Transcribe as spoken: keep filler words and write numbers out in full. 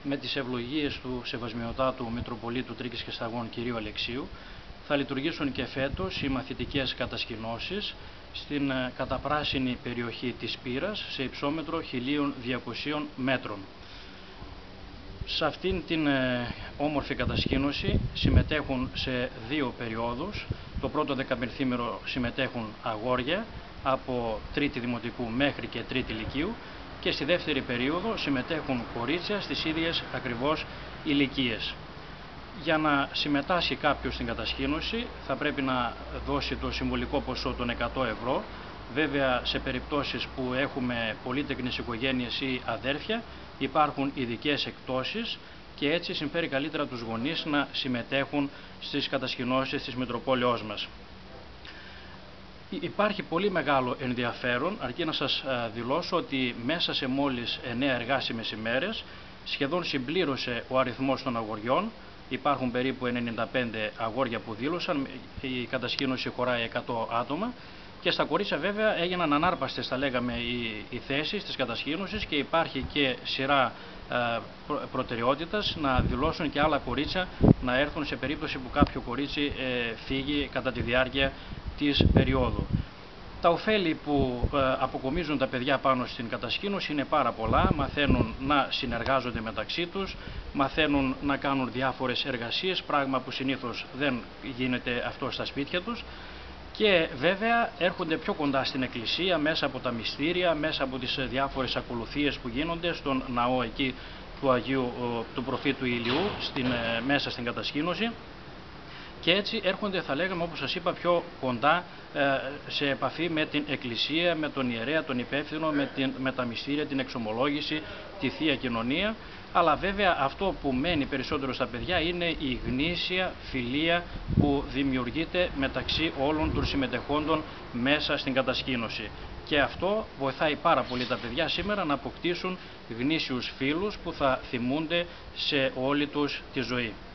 με τις ευλογίες του Σεβασμιωτάτου Μητροπολίτου Τρίκης και Σταγών κ. Αλεξίου θα λειτουργήσουν και φέτος οι μαθητικές κατασκηνώσεις στην καταπράσινη περιοχή της Πύρας σε υψόμετρο χίλια διακόσια μέτρων. Σε αυτήν την ε, όμορφη κατασκήνωση συμμετέχουν σε δύο περιόδους. Το πρώτο δεκαπενθήμερο συμμετέχουν αγόρια από τρίτη δημοτικού μέχρι και τρίτη λυκείου και στη δεύτερη περίοδο συμμετέχουν κορίτσια στις ίδιες ακριβώς ηλικίες. Για να συμμετάσχει κάποιος στην κατασκήνωση θα πρέπει να δώσει το συμβολικό ποσό των εκατό ευρώ. Βέβαια, σε περιπτώσεις που έχουμε πολύτεκνες οικογένειες ή αδέρφια υπάρχουν ειδικές εκπτώσεις και έτσι συμφέρει καλύτερα τους γονείς να συμμετέχουν στις κατασκηνώσεις της Μητροπόλεως μας. Υπάρχει πολύ μεγάλο ενδιαφέρον, αρκεί να σας δηλώσω ότι μέσα σε μόλις εννέα εργάσιμες ημέρες σχεδόν συμπλήρωσε ο αριθμός των αγοριών. Υπάρχουν περίπου ενενήντα πέντε αγόρια που δήλωσαν, η κατασκήνωση χωράει εκατό άτομα και στα κορίτσια βέβαια έγιναν ανάρπαστες, θα λέγαμε, οι, οι θέσεις της κατασκήνωσης και υπάρχει και σειρά ε, προ, προτεραιότητας να δηλώσουν και άλλα κορίτσια να έρθουν σε περίπτωση που κάποιο κορίτσι ε, φύγει κατά τη διάρκεια της περίοδου. Τα ωφέλη που ε, αποκομίζουν τα παιδιά πάνω στην κατασκήνωση είναι πάρα πολλά. Μαθαίνουν να συνεργάζονται μεταξύ τους, μαθαίνουν να κάνουν διάφορες εργασίες, πράγμα που συνήθως δεν γίνεται αυτό στα σπίτια τους. Και βέβαια έρχονται πιο κοντά στην εκκλησία μέσα από τα μυστήρια, μέσα από τις διάφορες ακολουθίες που γίνονται στον ναό εκεί του Αγίου του Προφήτου Ηλιού, στην, μέσα στην κατασκήνωση. Και έτσι έρχονται, θα λέγαμε, όπως σας είπα, πιο κοντά σε επαφή με την Εκκλησία, με τον ιερέα, τον υπεύθυνο, με, την, με τα μυστήρια, την εξομολόγηση, τη Θεία Κοινωνία. Αλλά βέβαια αυτό που μένει περισσότερο στα παιδιά είναι η γνήσια φιλία που δημιουργείται μεταξύ όλων των συμμετεχόντων μέσα στην κατασκήνωση. Και αυτό βοηθάει πάρα πολύ τα παιδιά σήμερα να αποκτήσουν γνήσιους φίλους που θα θυμούνται σε όλη τους τη ζωή.